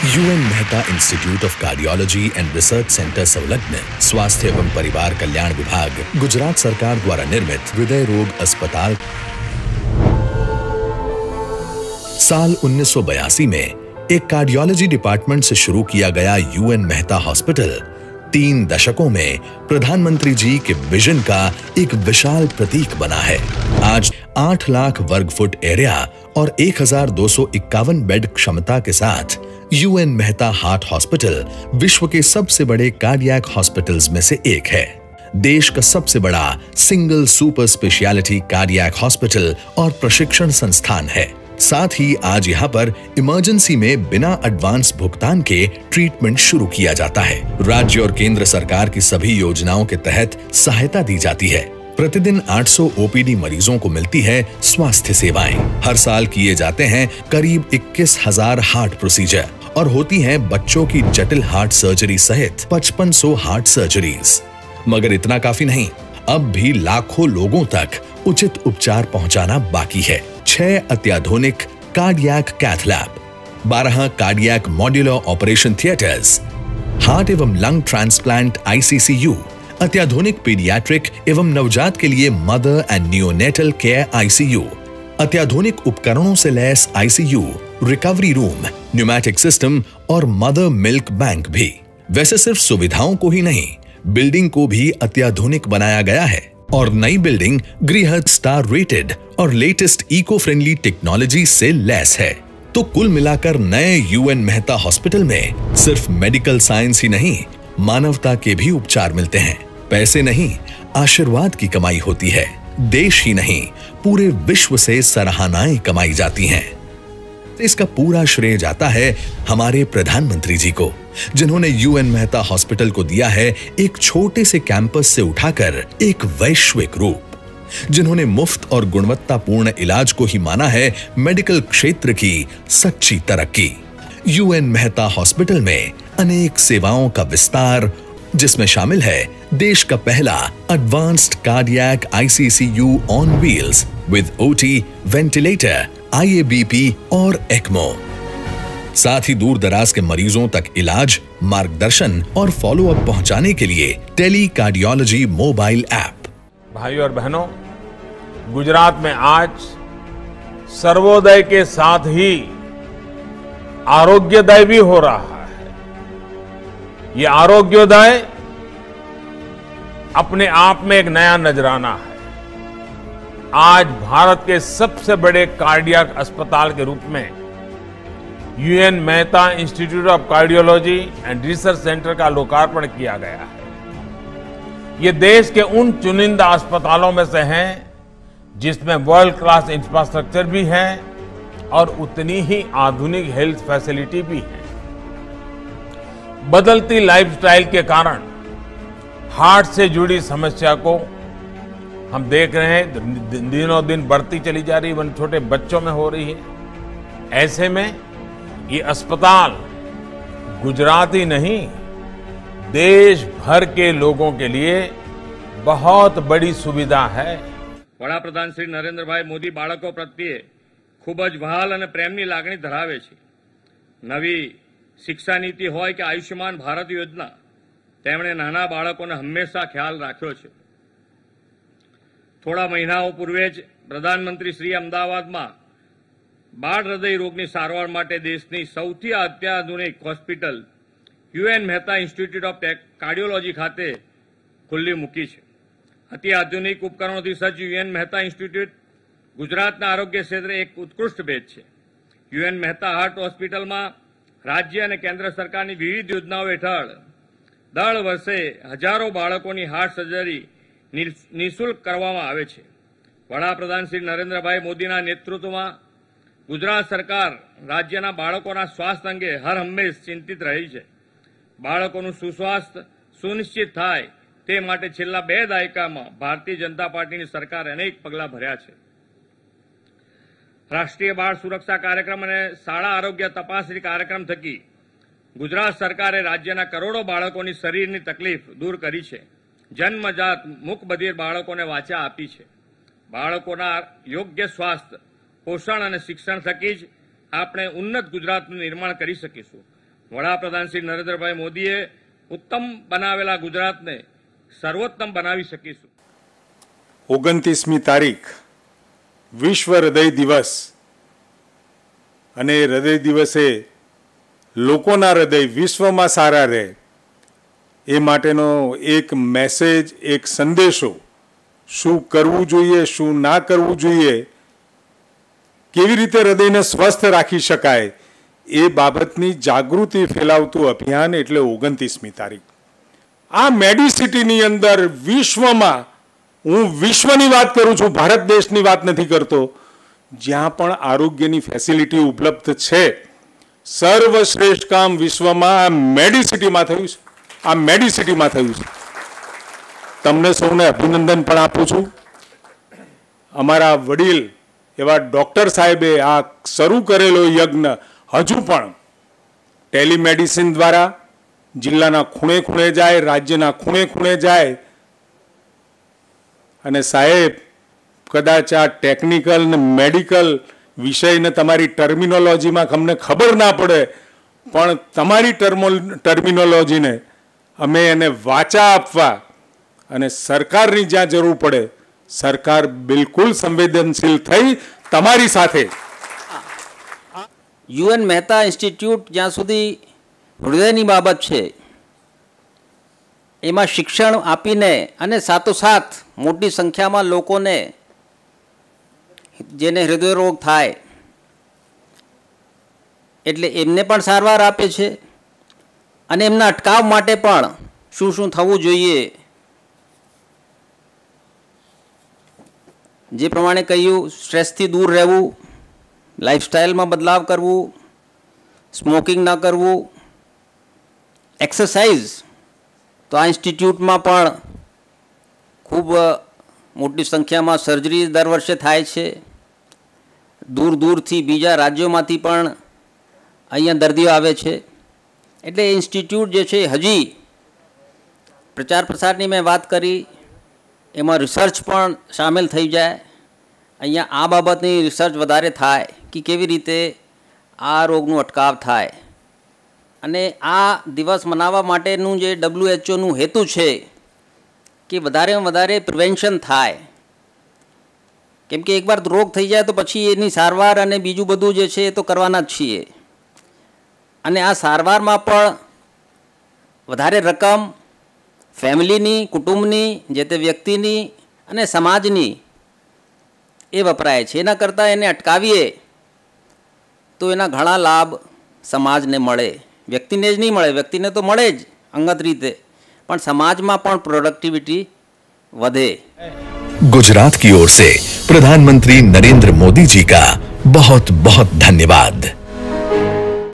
UN Mehta institute of cardiology and research centre संलग्न स्वास्थ्य एवं परिवार कल्याण विभाग गुजरात सरकार द्वारा निर्मित हृदय रोग अस्पताल साल 1982 में एक कार्डियोलॉजी डिपार्टमेंट से शुरू किया गया UN मेहता हॉस्पिटल 3 दशकों में प्रधानमंत्री जी के विजन का एक विशाल प्रतीक बना है। आज 8 लाख वर्ग फुट एरिया और 1251 बेड क्षमता के साथ UN मेहता हार्ट हॉस्पिटल विश्व के सबसे बड़े कार्डियक हॉस्पिटल्स में से एक है। देश का सबसे बड़ा single super speciality cardiac hospital और प्रशिक्षण संस्थान है। साथ ही आज यहाँ पर इमरजेंसी में बिना एडवांस भुगतान के ट्रीटमेंट शुरू किया जाता है। राज्य और केंद्र सरकार की सभी योजनाओं के तहत सहायता दी जाती है। प्रतिदिन 800 OPD मरीजों को मिलती है स्वास्थ्य सेवाएं। हर साल किए जाते हैं करीब 21,000 हार्ट प्रोसीजर और होती हैं बच्चों की जटिल हार्ट सर्जरी सहित 5500 हार्ट सर्जरीज। मगर इतना काफी नहीं, अब भी लाखों लोगों तक उचित उपचार पहुंचाना बाकी है। 6 अत्याधुनिक cardiac cath lab, 12 cardiac modular operation theatres, heart एवं लंग ट्रांसप्लांट ICCU, अत्याधुनिक पीडियाट्रिक एवं नवजात के लिए mother and neonatal care ICU, अत्याधुनिक उपकरणों से लैस ICU, recovery room, pneumatic system और मदर मिल्क बैंक भी। वैसे सिर्फ सुविधाओं को ही नहीं, बिल्डिंग को भी अत्याधुनिक बनाया गया है और नई बिल्डिंग गृहस्थ स्टार रेटेड और लेटेस्ट इको फ्रेंडली टेक्नोलॉजी से लैस है। तो कुल मिलाकर नए UN मेहता हॉस्पिटल में सिर्फ मेडिकल साइंस ही नहीं, मानवता के भी उपचार मिलते हैं। पैसे नहीं, आशीर्वाद की कमाई होती है। देश ही नहीं, पूरे विश्व से सराहनाएं कमाई जाती हैं। इसका पूरा श्रेय जाता है हमारे प्रधानमंत्री जी को, जिन्होंने UN मेहता हॉस्पिटल को दिया है एक छोटे से कैंपस से उठाकर एक वैश्विक रूप, जिन्होंने मुफ्त और गुणवत्तापूर्ण इलाज को ही माना है मेडिकल क्षेत्र की सच्ची तरक्की। UN मेहता हॉस्पिटल में अनेक सेवाओं का विस्तार, जिसमें शामिल है देश का पहला advanced cardiac ICCU on wheels with OT, ventilator, IABP और ECMO। साथ ही दूर दराज के मरीजों तक इलाज, मार्गदर्शन और फॉलो अप पहुंचाने के लिए टेली कार्डियोलॉजी मोबाइल ऐप। भाइयों और बहनों, गुजरात में आज सर्वोदय के साथ ही आरोग्योदय भी हो रहा है। ये आरोग्योदय अपने आप में एक नया नजराना है। आज भारत के सबसे बड़े कार्डियक अस्पताल के रूप में UN Mehta institute of cardiology and research centre का लोकार्पण किया गया है। ये देश के उन चुनिंदा अस्पतालों में से हैं जिसमें वर्ल्ड क्लास इंफ्रास्ट्रक्चर भी है और उतनी ही आधुनिक हेल्थ फैसिलिटी भी है। बदलती लाइफस्टाइल के कारण हार्ट से जुड़ी समस्या को हम देख रहे हैं, दिनों दिन बढ़ती चली जा रही है, छोटे बच्चों में हो रही है। ऐसे में ये अस्पताल गुजरात ही नहीं, देश भर के लोगों के लिए बहुत बड़ी सुविधा है। વડાપ્રધાન શ્રી નરેન્દ્રભાઈ મોદી બાળકો પ્રત્યે ખૂબ જ વહાલ અને પ્રેમની લાગણી ધરાવે છે। નવી શિક્ષા નીતિ હોય કે આયુષ્યમાન ભારત યોજના, તેમણે નાના બાળકોને હંમેશા ખ્યાલ રાખ્યો છે। થોડા મહિનાઓ પૂર્વે જ પ્રધાનમંત્રી શ્રી અમદાવાદમાં બાળ હૃદય રોગની સારવાર માટે દેશની સૌથી અત્યાધુનિક hospital UN Mehta institute of cardiology ખાતે ખુલ્લી મૂકી છે। અતિ આધુનિક ઉપકરણોથી સજ્જ UN મહેતા ઇન્સ્ટિટ્યૂટ ગુજરાતના આરોગ્ય ક્ષેત્રે એક ઉત્કૃષ્ટ ભેટ છે। UN મહેતા હાર્ટ હોસ્પિટલમાં રાજ્ય અને કેન્દ્ર સરકારની વિવિધ યોજનાઓ હેઠળ દર વર્ષે હજારો બાળકોની હાર્ટ સર્જરી નિઃશુલ્ક કરવામાં આવે છે। વડાપ્રધાન શ્રી નરેન્દ્રભાઈ મોદીના નેતૃત્વમાં ગુજરાત સરકાર રાજ્યના બાળકોના સ્વાસ્થ્ય અંગે હર હંમેશ ચિંતિત રહી છે। બાળકોનું સુસ્વાસ્થ્ય સુનિશ્ચિત થાય તે માટે છેલ્લા 2 દાયકામાં ભારતીય જનતા પાર્ટીની સરકારે અનેક પગલાં ભર્યા છે। રાષ્ટ્રીય બાળ સુરક્ષા કાર્યક્રમ અને શાળા આરોગ્ય તપાસણી કાર્યક્રમ થકી ગુજરાત સરકારે રાજ્યના કરોડો બાળકોની શરીરની તકલીફ દૂર કરી છે। જન્મજાત મૂકબધિર બાળકોને વાચા આપી છે। બાળકોના યોગ્ય સ્વાસ્થ્ય, પોષણ અને શિક્ષણ થકી જ આપણે ઉન્નત ગુજરાતનું નિર્માણ કરી શકીશું। વડાપ્રધાન શ્રી નરેન્દ્રભાઈ મોદીએ ઉત્તમ બનાવેલા ગુજરાતને સર્વોત્તમ બનાવી શકીશું. 29મી તારીખ વિશ્વ હૃદય દિવસ, અને હૃદય દિવસે લોકોના હૃદય વિશ્વમાં સારા રહે એ માટેનો એક મેસેજ, એક સંદેશો, શું કરવું જોઈએ, શું ના કરવું જોઈએ, કેવી રીતે હૃદયને સ્વસ્થ રાખી શકાય એ બાબતની જાગૃતિ ફેલાવતું અભિયાન એટલે 29મી તારીખ. આ મેડિસિટીની અંદર વિશ્વમાં, હું વિશ્વની વાત કરું છું, ભારત દેશની વાત નથી કરતો, જ્યાં પણ આરોગ્યની ફેસિલિટી ઉપલબ્ધ છે, સર્વશ્રેષ્ઠ કામ વિશ્વમાં આ મેડિસિટીમાં થયું છે. આ મેડિસિટીમાં થયું છે. તમને સૌને અભિનંદન પણ આપું છું. અમારા વડીલ એવા ડૉક્ટર સાહેબે આ શરૂ કરેલો યજ્ઞ હજુ પણ ટેલિમેડિસિન દ્વારા જિલ્લાના ખૂણે ખૂણે જાય, રાજ્યના ખૂણે ખૂણે જાય. અને સાહેબ, કદાચ આ ટેકનિકલ ને મેડિકલ વિષયને તમારી ટર્મિનોલોજીમાં અમને ખબર ના પડે, પણ તમારી ટર્મિનોલોજીને અમે એને વાચા આપવા અને સરકારની જ્યાં જરૂર પડે સરકાર બિલકુલ સંવેદનશીલ થઈ તમારી સાથે. યુએન મહેતા ઇન્સ્ટિટ્યૂટ જ્યાં સુધી હૃદયની બાબત છે એમાં શિક્ષણ આપીને અને સાથોસાથ મોટી સંખ્યામાં લોકોને જેને હૃદયરોગ થાય એટલે એમને પણ સારવાર આપે છે, અને એમના અટકાવ માટે પણ શું શું થવું જોઈએ, જે પ્રમાણે કહ્યું, સ્ટ્રેસથી દૂર રહેવું, લાઈફસ્ટાઈલમાં બદલાવ કરવું, સ્મોકિંગ ન કરવું, એક્સરસાઇઝ. તો આ ઇન્સ્ટિટ્યૂટમાં પણ ખૂબ મોટી સંખ્યામાં સર્જરી દર વર્ષે થાય છે. દૂર દૂરથી બીજા રાજ્યોમાંથી પણ અહીંયા દર્દીઓ આવે છે. એટલે એ ઇન્સ્ટિટ્યૂટ જે છે હજી પ્રચાર પ્રસારની મેં વાત કરી, એમાં રિસર્ચ પણ સામેલ થઈ જાય. અહીંયા આ બાબતની રિસર્ચ વધારે થાય કે કેવી રીતે આ રોગનું અટકાવ થાય. અને આ દિવસ મનાવવા માટેનું જે WHOનું હેતુ છે કે વધારેમાં વધારે પ્રિવેન્શન થાય, કેમ કે એકવાર રોગ થઈ જાય તો પછી એની સારવાર અને બીજું બધું જે છે એ તો કરવાના જ છીએ. અને આ સારવારમાં પણ વધારે રકમ ફેમિલીની, કુટુંબની, જે તે વ્યક્તિની અને સમાજની એ વપરાય છે. એના કરતાં એને અટકાવીએ તો એના ઘણા લાભ સમાજને મળે. વ્યક્તિને જ નહીં મળે, વ્યક્તિને તો મળે જ અંગત રીતે, પણ समाज में पण प्रोडक्टिविटी વધે. गुजरात की ओर से प्रधानमंत्री नरेंद्र मोदी जी का बहुत बहुत धन्यवाद.